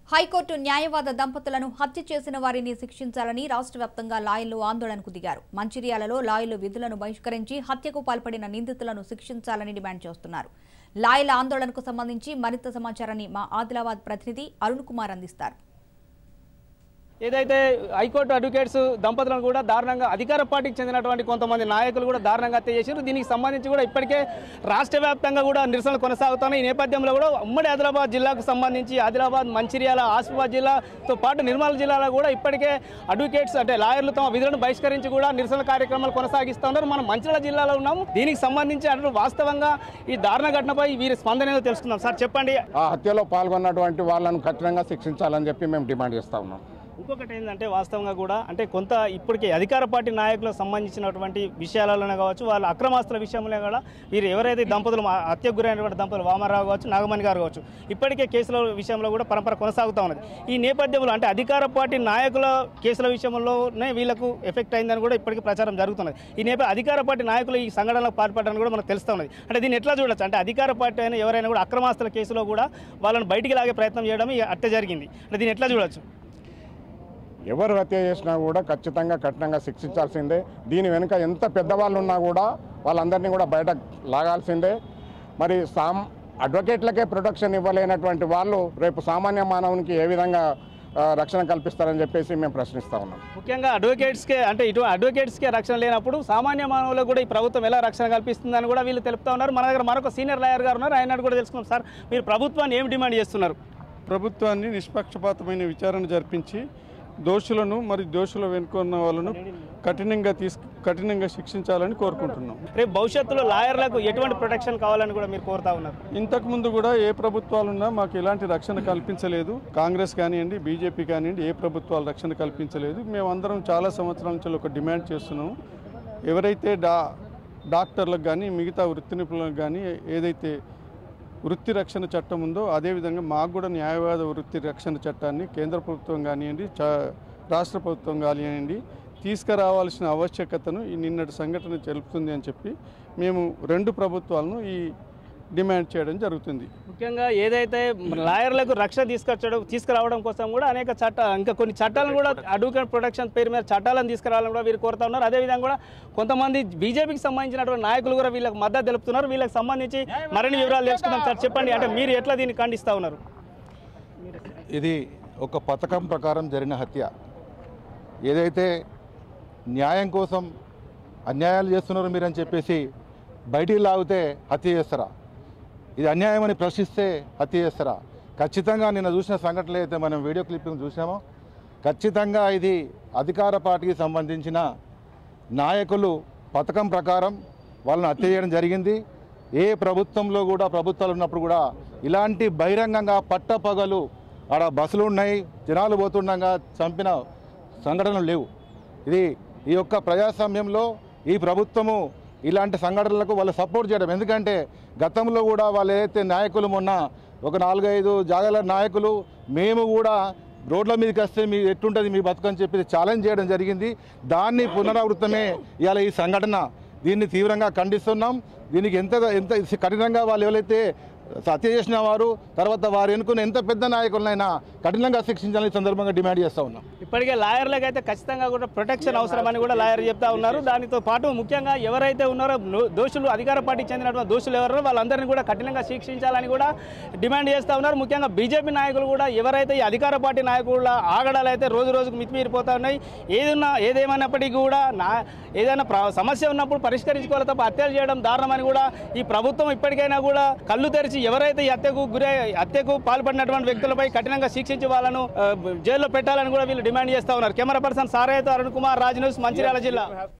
High court న్యాయవాద దంపతులను హత్య చేసిన వారిని శిక్షించాలని రాష్ట్ర వ్యాప్తంగా లాయర్లు ఆందోళనకు దిగారు. మంచిర్యాలలో లాయర్లు విధులను బహిష్కరించి హత్యకు పాల్పడిన నిందితులను శిక్షించాలని డిమాండ్ చేస్తున్నారు. లాయర్ల ఆందోళనకు సంబంధించి మరింత సమాచారాన్ని మా ఆదిలాబాద్ ప్రతినిధి అరుణ్ కుమార్ అందిస్తారు. ఏదైతే హైకోర్టు అడ్వకేట్స్ దంపతులను కూడా దారుణంగా అధికార పార్టీకి చెందినటువంటి కొంతమంది నాయకులు కూడా దారుణంగా హత్య చేశారు. దీనికి సంబంధించి కూడా ఇప్పటికే రాష్ట్ర వ్యాప్తంగా కూడా నిరసనలు కొనసాగుతున్నాయి. ఈ నేపథ్యంలో కూడా ఉమ్మడి ఆదిలాబాద్ జిల్లాకు సంబంధించి ఆదిలాబాద్, మంచిర్యాల, ఆసిఫాబాద్ జిల్లాతో పాటు నిర్మల్ జిల్లాలో కూడా ఇప్పటికే అడ్వకేట్స్ అంటే లాయర్లు తమ విధులను బహిష్కరించి కూడా నిరసన కార్యక్రమాలు కొనసాగిస్తున్నారు. మనం మంచిర్యాల జిల్లాలో ఉన్నాము. దీనికి సంబంధించి అంటే వాస్తవంగా ఈ దారుణ ఘటనపై వీరి స్పందన ఏదో తెలుసుకుందాం. సార్ చెప్పండి. ఆ హత్యలో పాల్గొన్నటువంటి వాళ్ళను కఠినంగా శిక్షించాలని చెప్పి మేము డిమాండ్ చేస్తా ఉన్నాం. ఇంకొకటి ఏంటంటే వాస్తవంగా కూడా అంటే కొంత ఇప్పటికే అధికార పార్టీ నాయకులకు సంబంధించినటువంటి విషయాలలోనే కావచ్చు, వాళ్ళ అక్రమాస్తుల విషయంలో కూడా వీరు ఎవరైతే దంపతులు హత్యకు గురైనటువంటి దంపతులు వామరావు కావచ్చు, నాగమణి గారు కావచ్చు, ఇప్పటికే కేసుల విషయంలో కూడా పరంపర కొనసాగుతూ ఉన్నది. ఈ నేపథ్యంలో అంటే అధికార పార్టీ నాయకుల కేసుల విషయంలోనే వీళ్ళకు ఎఫెక్ట్ అయిందని కూడా ఇప్పటికీ ప్రచారం జరుగుతున్నది. ఈ అధికార పార్టీ నాయకులు ఈ సంఘటనలకు పాల్పడడానికి కూడా మనకు తెలుస్తూ ఉన్నది. అంటే దీన్ని ఎట్లా చూడొచ్చు అంటే అధికార పార్టీ అయినా ఎవరైనా కూడా అక్రమాస్తుల కేసులో కూడా వాళ్ళని బయటికి లాగే ప్రయత్నం చేయడం ఈ హత్య జరిగింది. అంటే దీన్ని ఎట్లా చూడొచ్చు? ఎవరు హత్య చేసినా కూడా ఖచ్చితంగా కఠినంగా శిక్షించాల్సిందే. దీని వెనుక ఎంత పెద్దవాళ్ళు ఉన్నా కూడా వాళ్ళందరినీ కూడా బయట లాగాల్సిందే. మరి అడ్వకేట్లకే ప్రొటెక్షన్ ఇవ్వలేనటువంటి వాళ్ళు రేపు సామాన్య మానవునికి ఏ విధంగా రక్షణ కల్పిస్తారని చెప్పేసి మేము ప్రశ్నిస్తా ఉన్నాం. ముఖ్యంగా అడ్వకేట్స్కే అంటే ఇటు అడ్వకేట్స్కే రక్షణ లేనప్పుడు సామాన్య మానవులకు కూడా ఈ ప్రభుత్వం ఎలా రక్షణ కల్పిస్తుందని కూడా వీళ్ళు తెలుపుతా ఉన్నారు. మన దగ్గర మరొక సీనియర్ లాయర్ గారు ఉన్నారు, ఆయన కూడా తెలుసుకున్నాం. సార్, మీరు ప్రభుత్వాన్ని ఏం డిమాండ్ చేస్తున్నారు? ప్రభుత్వాన్ని నిష్పక్షపాతమైన విచారణ జరిపించి దోషులను మరి దోషుల వెనుకున్న వాళ్ళను కఠినంగా శిక్షించాలని కోరుకుంటున్నాం. రేపు భవిష్యత్తులో లాయర్లకు ఎటువంటి ప్రొటెక్షన్ కావాలని కూడా మీరు కోరుతా ఉన్నారు? ఇంతకుముందు కూడా ఏ ప్రభుత్వాలున్నా మాకు ఎలాంటి రక్షణ కల్పించలేదు. కాంగ్రెస్ కానివ్వండి, బీజేపీ కానివ్వండి, ఏ ప్రభుత్వాలు రక్షణ కల్పించలేదు. మేమందరం చాలా సంవత్సరాల నుంచి ఒక డిమాండ్ చేస్తున్నాము. ఎవరైతే డాక్టర్లకు కానీ మిగతా వృత్తి నిపుణులకు కానీ ఏదైతే వృత్తి రక్షణ చట్టం ఉందో అదేవిధంగా మాకు కూడా న్యాయవాద వృత్తి రక్షణ చట్టాన్ని కేంద్ర ప్రభుత్వం కానివ్వండి, రాష్ట్ర ప్రభుత్వం కానివ్వండి తీసుకురావాల్సిన ఆవశ్యకతను ఈ నిన్నటి సంఘటన తెలుపుతుంది అని చెప్పి మేము రెండు ప్రభుత్వాలను ఈ డిమాండ్ చేయడం జరుగుతుంది. ముఖ్యంగా ఏదైతే లాయర్లకు రక్షణ తీసుకురావడం కోసం కూడా అనేక ఇంకా కొన్ని చట్టాలను కూడా అడ్వకేట్ ప్రొటెక్షన్ పేరు మీద చట్టాలను తీసుకురావాలని కూడా వీరు కోరుతా ఉన్నారు. అదేవిధంగా కూడా కొంతమంది బీజేపీకి సంబంధించినటువంటి నాయకులు కూడా వీళ్ళకి మద్దతు తెలుపుతున్నారు. వీళ్ళకి సంబంధించి మరిన్ని వివరాలు తెలుసుకుందాం. సార్ చెప్పండి, అంటే మీరు ఎట్లా దీన్ని ఖండిస్తూ ఉన్నారు? ఇది ఒక పథకం ప్రకారం జరిగిన హత్య. ఏదైతే న్యాయం కోసం అన్యాయాలు చేస్తున్నారు మీరని చెప్పేసి బయటికి లాగితే హత్య చేస్తారా? ఇది అన్యాయం అని ప్రశ్నిస్తే హత్య చేస్తారా? ఖచ్చితంగా నిన్న చూసిన సంఘటనలు అయితే మనం వీడియో క్లిప్పింగ్ చూసామో ఖచ్చితంగా ఇది అధికార పార్టీకి సంబంధించిన నాయకులు పథకం ప్రకారం వాళ్ళని హత్య చేయడం జరిగింది. ఏ ప్రభుత్వంలో కూడా ప్రభుత్వాలు ఉన్నప్పుడు కూడా ఇలాంటి బహిరంగంగా పట్టపగలు ఆడ బస్సులు ఉన్నాయి, జనాలు పోతుండగా చంపిన సంఘటనలు లేవు. ఇది ఈ యొక్క ప్రజాస్వామ్యంలో ఈ ప్రభుత్వము ఇలాంటి సంఘటనలకు వాళ్ళు సపోర్ట్ చేయడం. ఎందుకంటే గతంలో కూడా వాళ్ళు ఏదైతే నాయకులు మొన్న ఒక 4-5 జాగాల నాయకులు మేము కూడా రోడ్ల మీదకి వస్తే మీ ఎట్టుంటుంది మీ బతుకని చెప్పి ఛాలెంజ్ చేయడం జరిగింది. దాన్ని పునరావృతమే ఇవాళ ఈ సంఘటన. దీన్ని తీవ్రంగా ఖండిస్తున్నాం. దీనికి ఎంత కఠినంగా వాళ్ళు ఎవరైతే హత్య చేసిన వారు తర్వాత వారు ఎన్నుకున్న ఎంత పెద్ద నాయకులనైనా కఠినంగా శిక్షించాలని సందర్భంగా డిమాండ్ చేస్తూ ఉన్నాం. ఇప్పటికే లాయర్లకు అయితే ఖచ్చితంగా కూడా ప్రొటెక్షన్ అవసరమని కూడా లాయర్ చెప్తా ఉన్నారు. దానితో పాటు ముఖ్యంగా ఎవరైతే ఉన్నారో దోషులు, అధికార పార్టీకి చెందినటువంటి దోషులు ఎవరో వాళ్ళందరినీ కూడా కఠినంగా శిక్షించాలని కూడా డిమాండ్ చేస్తూ ఉన్నారు. ముఖ్యంగా బీజేపీ నాయకులు కూడా ఎవరైతే ఈ అధికార పార్టీ నాయకుల ఆగడాలు అయితే రోజు రోజుకు మితిమీరిపోతూ ఉన్నాయి. ఏదేమైనప్పటికీ కూడా ఏదైనా సమస్య ఉన్నప్పుడు పరిష్కరించుకోవాలి తప్ప హత్యలు చేయడం దారుణమని కూడా ఈ ప్రభుత్వం ఇప్పటికైనా కూడా కళ్ళు తెరిచి ఎవరైతే ఈ హత్యకు పాల్పడినటువంటి వ్యక్తులపై కఠినంగా శిక్షించి వాళ్ళను జైల్లో పెట్టాలని కూడా వీళ్ళు డిమాండ్ చేస్తూ ఉన్నారు. కెమెరా పర్సన్ సారయ్యతో అరుణ్ కుమార్, రాజ్ న్యూస్, మంచిర్యాల జిల్లా.